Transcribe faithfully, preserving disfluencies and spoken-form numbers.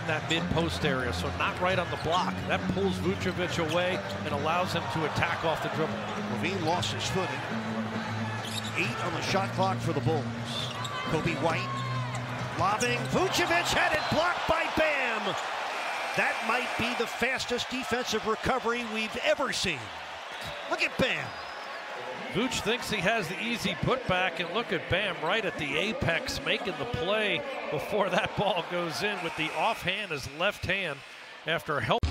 that mid-post area, so not right on the block. That pulls Vucevic away and allows him to attack off the dribble. Levine lost his footing. Eight on the shot clock for the Bulls. Kobe White lobbing. Vucevic had it blocked by Bam. That might be the fastest defensive recovery we've ever seen. Look at Bam. Vooch thinks he has the easy putback, and look at Bam right at the apex making the play before that ball goes in with the offhand, his left hand after help.